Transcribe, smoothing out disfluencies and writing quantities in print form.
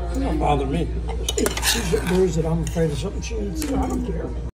It don't bother me. She's bruised it. I'm afraid of something she eats. I don't care.